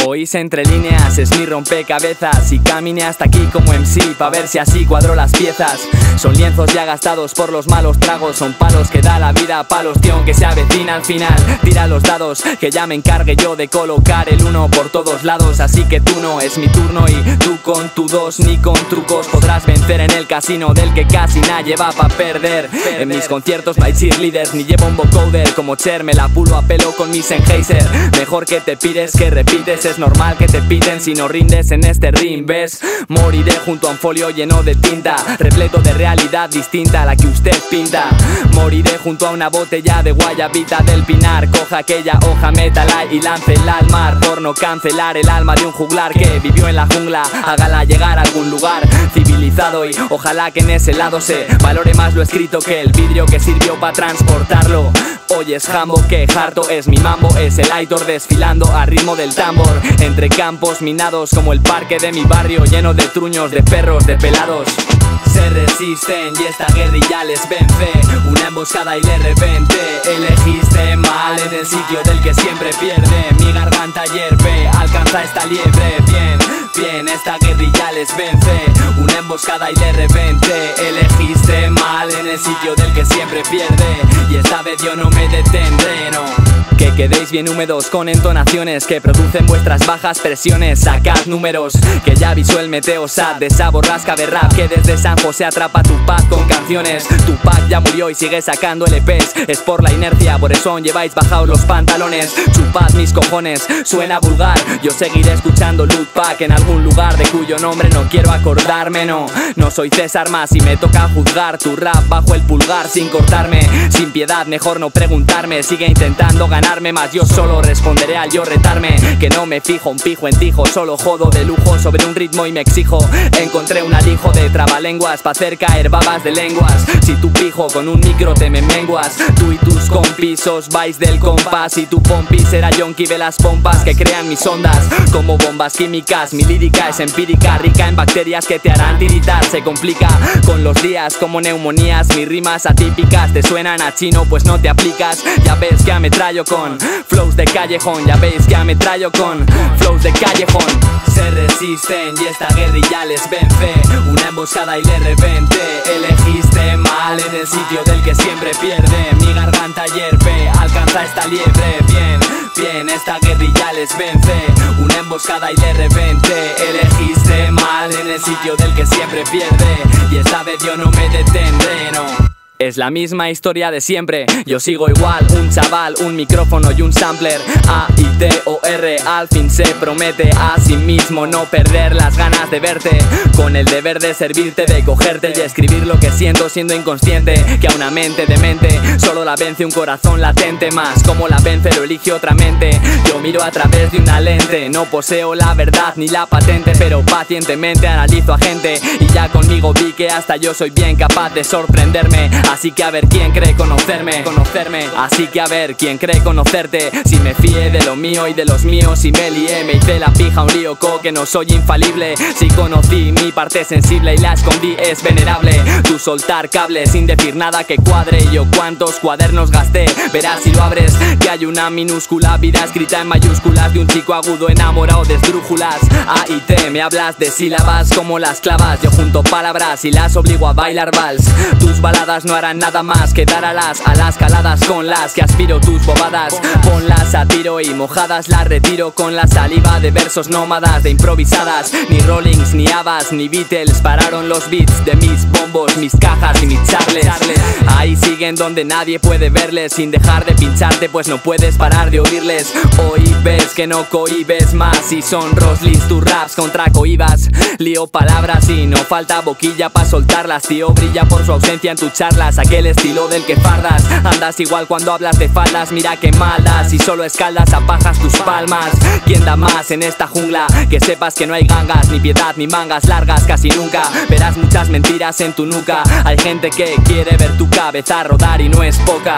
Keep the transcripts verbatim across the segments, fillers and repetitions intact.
Oís entre líneas, es mi rompecabezas y caminé hasta aquí como M C pa' ver si así cuadro las piezas. Son lienzos ya gastados por los malos tragos, son palos que da la vida, palos tío que se avecina al final. Tira los dados, que ya me encargue yo de colocar el uno por todos lados. Así que tú no, es mi turno y tú con tu dos ni con trucos podrás vencer en el casino del que casi nadie va pa' perder. En mis conciertos no hay cheerleaders ni llevo un vocoder como Cher, me la pulo a pelo con mi Sennheiser. Mejor que te pires que repites, es normal que te piten si no rindes en este ring, ¿ves? Moriré junto a un folio lleno de tinta, repleto de realidad distinta a la que usted pinta. Moriré junto a una botella de guayabita del Pinar, coja aquella hoja, métala y láncela al mar, por no cancelar el alma de un juglar que vivió en la jungla. Hágala llegar a algún lugar civilizado y ojalá que en ese lado se valore más lo escrito que el vidrio que sirvió para transportarlo. Hoy es jambo que harto es mi mambo, es el Aitor desfilando a ritmo del tambor entre campos minados como el parque de mi barrio lleno de truños, de perros, de pelados. Se resisten y esta guerrilla les vence, una emboscada y de repente elegiste mal en el sitio del que siempre pierde. Mi garganta hierve, alcanza esta liebre. Bien, bien, esta guerrilla les vence, una emboscada y de repente elegiste mal en el sitio del que siempre pierde. Y esta vez yo no me detendré, no. Que quedéis bien húmedos con entonaciones que producen vuestras bajas presiones. Sacad números, que ya avisó el meteo sad de esa borrasca de rap que desde San José atrapa tu paz con canciones. Tu pack ya murió y sigue sacando L Ps, es por la inercia, por eso aún lleváis bajados los pantalones. Chupad mis cojones, suena vulgar, yo seguiré escuchando Loot Pack en algún lugar de cuyo nombre no quiero acordarme. No, no soy César más y me toca juzgar tu rap bajo el pulgar sin cortarme. Sin piedad, mejor no preguntarme, sigue intentando ganar más, yo solo responderé al yo retarme. Que no me fijo un pijo en tijo, solo jodo de lujo sobre un ritmo y me exijo. Encontré un alijo de trabalenguas pa' hacer caer babas de lenguas. Si tu pijo con un micro te me menguas, tú y tus compis os vais del compás. Y tu pompi será yonki de las pompas que crean mis ondas como bombas químicas. Mi lírica es empírica, rica en bacterias que te harán tiritar. Se complica con los días como neumonías, mis rimas atípicas te suenan a chino pues no te aplicas. Ya ves que ametrallo con flows de callejón, ya veis que ametrallo con flows de callejón. Se resisten y esta guerrilla les vence, una emboscada y de repente elegiste mal en el sitio del que siempre pierde. Mi garganta hierve, alcanza esta liebre. Bien, bien, esta guerrilla les vence, una emboscada y de repente elegiste mal en el sitio del que siempre pierde. Y esta vez yo no me detendré, no. Es la misma historia de siempre, yo sigo igual, un chaval, un micrófono y un sampler. A I T O R, al fin se promete a sí mismo no perder las ganas de verte, con el deber de servirte, de cogerte y escribir lo que siento siendo inconsciente. Que a una mente demente solo la vence un corazón latente, más como la vence lo elige otra mente. Yo miro a través de una lente, no poseo la verdad ni la patente, pero pacientemente analizo a gente y ya conmigo vi que hasta yo soy bien capaz de sorprenderme. Así que a ver quién cree conocerme, conocerme. Así que a ver quién cree conocerte. Si me fié de lo mío y de los míos, si me lié, me hice la pija un lío co que no soy infalible. Si conocí mi parte sensible y la escondí es venerable. Tú soltar cables sin decir nada que cuadre. Yo cuántos cuadernos gasté, verás si lo abres que hay una minúscula vida escrita en mayúsculas de un chico agudo enamorado de esdrújulas. A y T, me hablas de sílabas como las clavas. Yo junto palabras y las obligo a bailar vals. Tus baladas no harán nada más que dar alas a las caladas con las que aspiro tus bobadas. Ponlas a tiro y mojadas las retiro con la saliva de versos nómadas de improvisadas. Ni Rollings, ni Abbas, ni Beatles pararon los beats de mis bombos, mis cajas y mis charles. Ahí siguen donde nadie puede verles sin dejar de pincharte pues no puedes parar de oírles. Hoy ves que no cohibes más y son Roslis tus raps contra cohibas. Lío palabras y no falta boquilla pa' soltarlas. Tío brilla por su ausencia en tu charla. Aquel estilo del que fardas, andas igual cuando hablas de faldas. Mira que maldas y solo escaldas apajas tus palmas. ¿Quién da más en esta jungla? Que sepas que no hay gangas, ni piedad, ni mangas largas. Casi nunca verás muchas mentiras en tu nuca. Hay gente que quiere ver tu cabeza rodar y no es poca.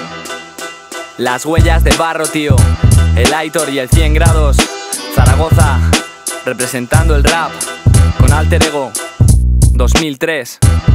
Las huellas de barro, tío. El Aitor y el cien grados. Zaragoza, representando el rap con Alter Ego dos mil tres.